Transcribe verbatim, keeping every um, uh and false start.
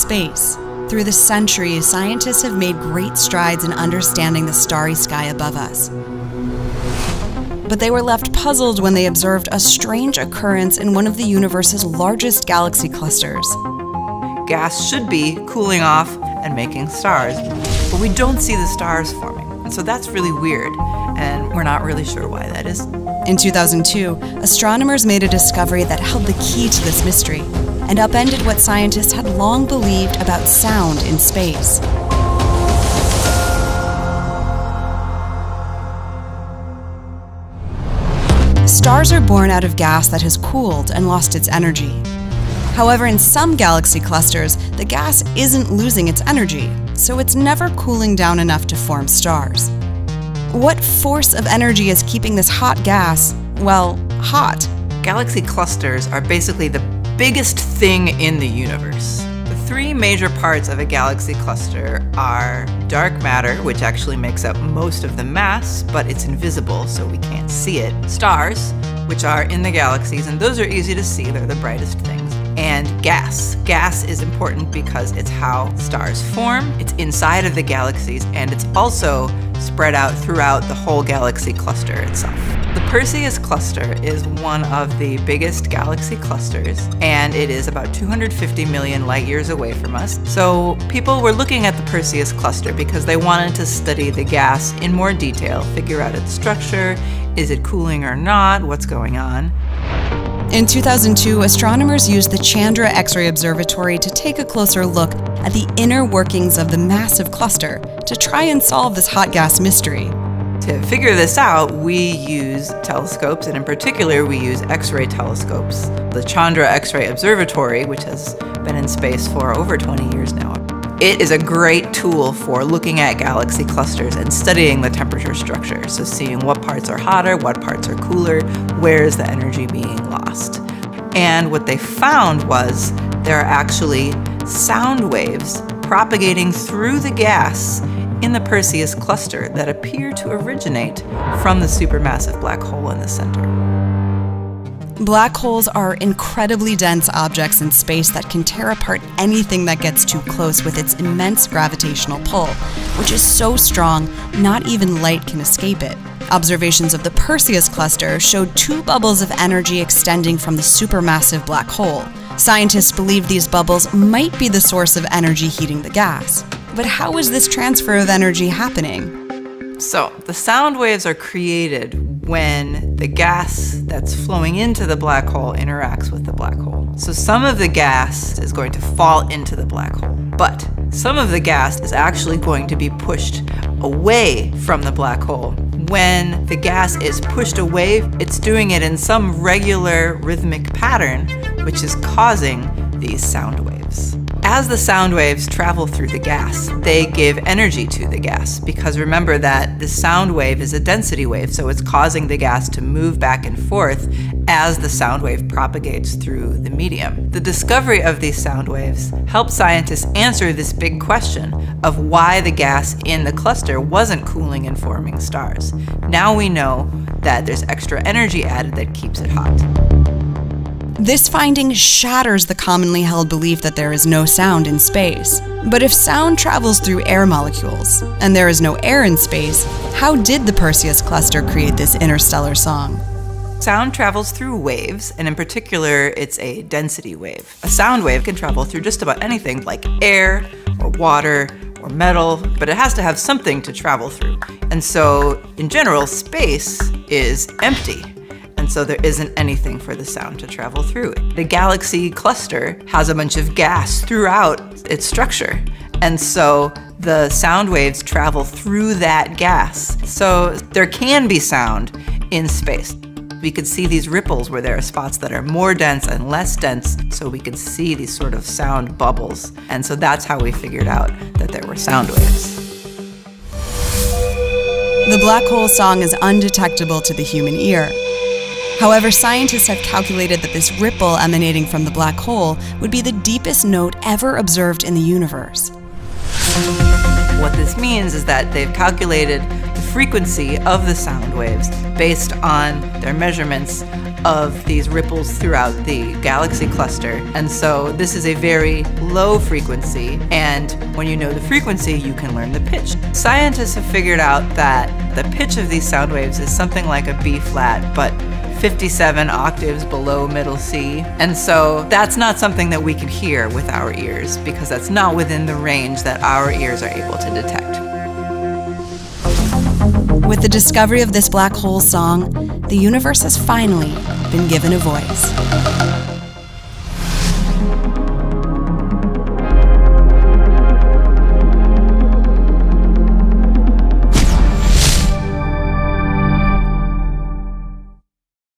space. Through the centuries, scientists have made great strides in understanding the starry sky above us. But they were left puzzled when they observed a strange occurrence in one of the universe's largest galaxy clusters. Gas should be cooling off and making stars, but we don't see the stars forming. And so that's really weird, and we're not really sure why that is. In two thousand two, astronomers made a discovery that held the key to this mystery and upended what scientists had long believed about sound in space. Stars are born out of gas that has cooled and lost its energy. However, in some galaxy clusters, the gas isn't losing its energy, so it's never cooling down enough to form stars. What force of energy is keeping this hot gas, well, hot? Galaxy clusters are basically the biggest thing in the universe. The three major parts of a galaxy cluster are dark matter, which actually makes up most of the mass, but it's invisible, so we can't see it. Stars, which are in the galaxies, and those are easy to see, they're the brightest things. And gas. Gas is important because it's how stars form, it's inside of the galaxies, and it's also spread out throughout the whole galaxy cluster itself. The Perseus cluster is one of the biggest galaxy clusters, and it is about two hundred fifty million light years away from us. So people were looking at the Perseus cluster because they wanted to study the gas in more detail, figure out its structure, is it cooling or not, what's going on. In two thousand two, astronomers used the Chandra X-ray Observatory to take a closer look at the inner workings of the massive cluster to try and solve this hot gas mystery. To figure this out, we use telescopes, and in particular, we use X-ray telescopes. The Chandra X-ray Observatory, which has been in space for over twenty years now. It is a great tool for looking at galaxy clusters and studying the temperature structure. So seeing what parts are hotter, what parts are cooler, where is the energy being lost. And what they found was there are actually sound waves propagating through the gas in the Perseus cluster that appear to originate from the supermassive black hole in the center. Black holes are incredibly dense objects in space that can tear apart anything that gets too close with its immense gravitational pull, which is so strong, not even light can escape it. Observations of the Perseus cluster showed two bubbles of energy extending from the supermassive black hole. Scientists believe these bubbles might be the source of energy heating the gas. But how is this transfer of energy happening? So, the sound waves are created when the gas that's flowing into the black hole interacts with the black hole. So some of the gas is going to fall into the black hole, but some of the gas is actually going to be pushed away from the black hole. When the gas is pushed away, it's doing it in some regular rhythmic pattern, which is causing these sound waves. As the sound waves travel through the gas, they give energy to the gas, because remember that the sound wave is a density wave, so it's causing the gas to move back and forth as the sound wave propagates through the medium. The discovery of these sound waves helped scientists answer this big question of why the gas in the cluster wasn't cooling and forming stars. Now we know that there's extra energy added that keeps it hot. This finding shatters the commonly held belief that there is no sound in space. But if sound travels through air molecules, and there is no air in space, how did the Perseus cluster create this interstellar song? Sound travels through waves, and in particular, it's a density wave. A sound wave can travel through just about anything like air, or water, or metal, but it has to have something to travel through. And so, in general, space is empty. And so there isn't anything for the sound to travel through. The galaxy cluster has a bunch of gas throughout its structure. And so the sound waves travel through that gas. So there can be sound in space. We could see these ripples where there are spots that are more dense and less dense, so we could see these sort of sound bubbles. And so that's how we figured out that there were sound waves. The black hole song is undetectable to the human ear. However, scientists have calculated that this ripple emanating from the black hole would be the deepest note ever observed in the universe. What this means is that they've calculated the frequency of the sound waves based on their measurements of these ripples throughout the galaxy cluster. And so this is a very low frequency, and when you know the frequency, you can learn the pitch. Scientists have figured out that the pitch of these sound waves is something like a B flat, but fifty-seven octaves below middle C. And so that's not something that we can hear with our ears, because that's not within the range that our ears are able to detect. With the discovery of this black hole song, the universe has finally been given a voice.